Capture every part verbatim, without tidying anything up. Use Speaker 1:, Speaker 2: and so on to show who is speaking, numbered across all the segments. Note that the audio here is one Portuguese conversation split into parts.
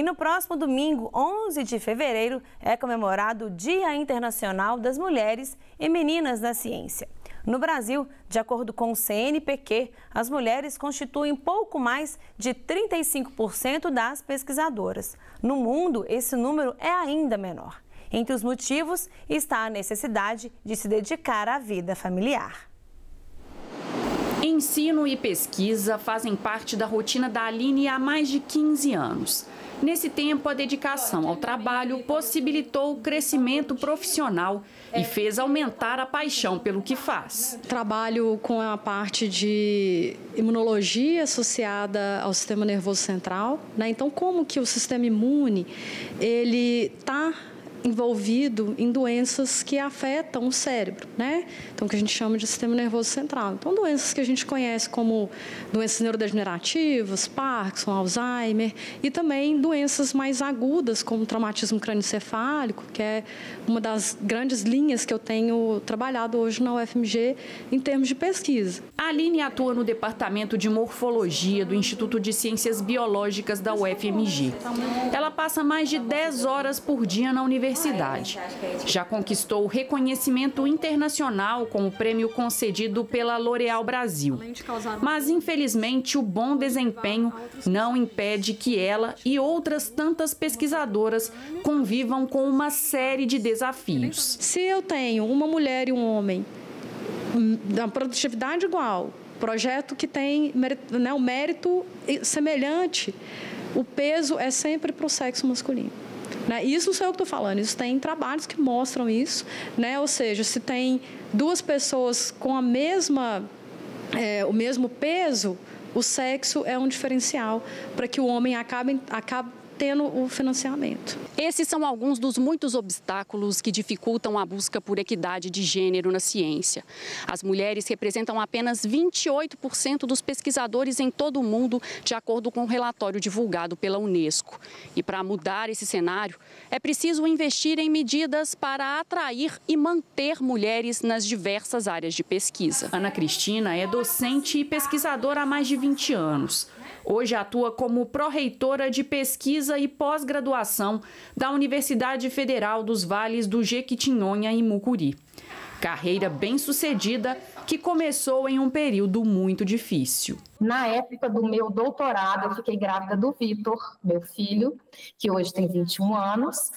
Speaker 1: no próximo domingo, onze de fevereiro, é comemorado o Dia Internacional das Mulheres e Meninas da Ciência. No Brasil, de acordo com o C N P Q, as mulheres constituem pouco mais de trinta e cinco por cento das pesquisadoras. No mundo, esse número é ainda menor. Entre os motivos está a necessidade de se dedicar à vida familiar.
Speaker 2: Ensino e pesquisa fazem parte da rotina da Aline há mais de quinze anos. Nesse tempo, a dedicação ao trabalho possibilitou o crescimento profissional e fez aumentar a paixão pelo que faz.
Speaker 3: Trabalho com a parte de imunologia associada ao sistema nervoso central, né? Então, como que o sistema imune ele está envolvido em doenças que afetam o cérebro, né? Então, que a gente chama de sistema nervoso central. Então, doenças que a gente conhece como doenças neurodegenerativas, Parkinson, Alzheimer, e também doenças mais agudas, como traumatismo crânioencefálico, que é uma das grandes linhas que eu tenho trabalhado hoje na U F M G em termos de pesquisa.
Speaker 2: A Aline atua no Departamento de Morfologia do Instituto de Ciências Biológicas da U F M G. Ela passa mais de dez horas por dia na universidade. Já conquistou reconhecimento internacional com o prêmio concedido pela L'Oréal Brasil. Mas, infelizmente, o bom desempenho não impede que ela e outras tantas pesquisadoras convivam com uma série de desafios.
Speaker 3: Se eu tenho uma mulher e um homem da produtividade igual, projeto que tem, né, um mérito semelhante, o peso é sempre para o sexo masculino. Né? Isso não sou eu que estou falando, isso tem trabalhos que mostram isso, né? Ou seja, se tem duas pessoas com a mesma, é, o mesmo peso, o sexo é um diferencial para que o homem acabe, acabe tendo o financiamento.
Speaker 2: Esses são alguns dos muitos obstáculos que dificultam a busca por equidade de gênero na ciência. As mulheres representam apenas vinte e oito por cento dos pesquisadores em todo o mundo, de acordo com um relatório divulgado pela Unesco. E para mudar esse cenário, é preciso investir em medidas para atrair e manter mulheres nas diversas áreas de pesquisa. Ana Cristina é docente e pesquisadora há mais de vinte anos. Hoje atua como pró-reitora de pesquisa e pós-graduação da Universidade Federal dos Vales do Jequitinhonha e Mucuri. Carreira bem-sucedida que começou em um período muito difícil.
Speaker 4: Na época do meu doutorado, eu fiquei grávida do Vitor, meu filho, que hoje tem vinte e um anos.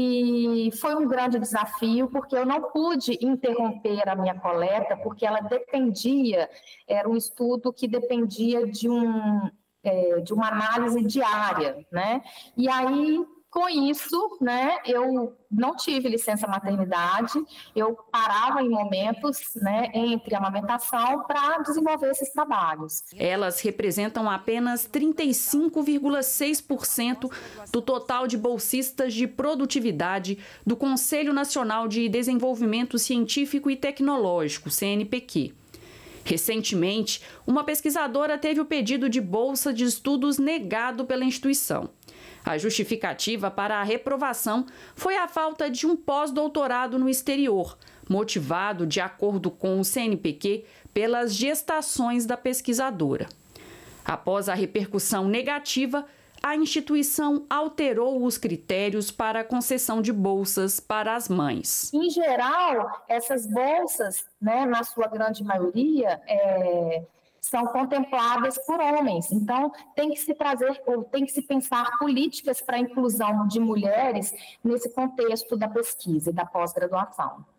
Speaker 4: E foi um grande desafio, porque eu não pude interromper a minha coleta, porque ela dependia, era um estudo que dependia de um... É, de uma análise diária, né? E aí, com isso, né, eu não tive licença maternidade, eu parava em momentos, né, entre a amamentação para desenvolver esses trabalhos.
Speaker 2: Elas representam apenas trinta e cinco vírgula seis por cento do total de bolsistas de produtividade do Conselho Nacional de Desenvolvimento Científico e Tecnológico, C N P Q. Recentemente, uma pesquisadora teve o pedido de bolsa de estudos negado pela instituição. A justificativa para a reprovação foi a falta de um pós-doutorado no exterior, motivado, de acordo com o C N P Q, pelas gestações da pesquisadora. Após a repercussão negativa, a instituição alterou os critérios para a concessão de bolsas para as mães.
Speaker 4: Em geral, essas bolsas, né, na sua grande maioria, é, são contempladas por homens. Então, tem que se trazer, ou tem que se pensar políticas para a inclusão de mulheres nesse contexto da pesquisa e da pós-graduação.